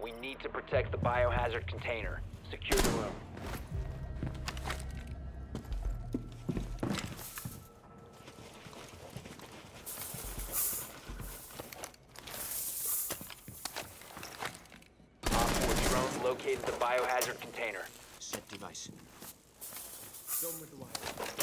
We need to protect the biohazard container. Secure the room. Op 4 drone located the biohazard container. Set device. Done with the wire.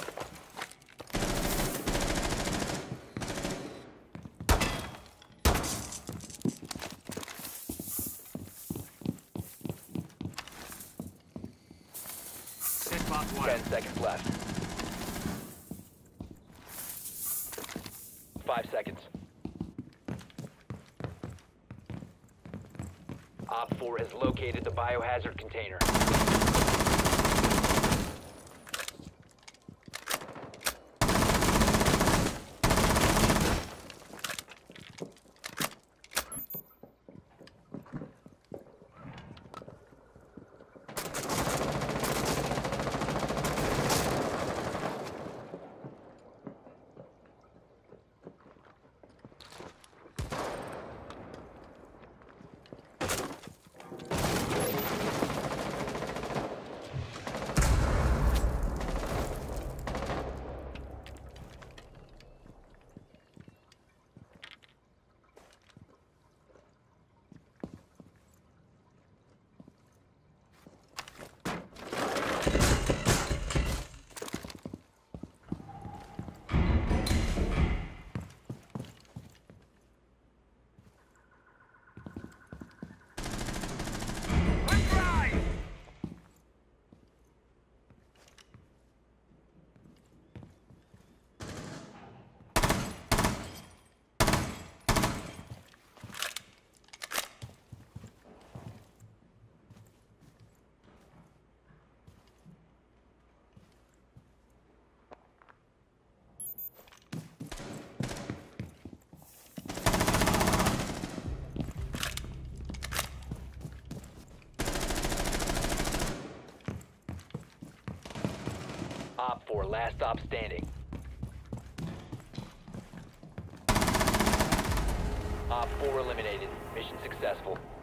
Set barbed wire. 10 seconds left. 5 seconds. Op 4 has located the biohazard container. Op 4, last stop standing. Op 4 eliminated. Mission successful.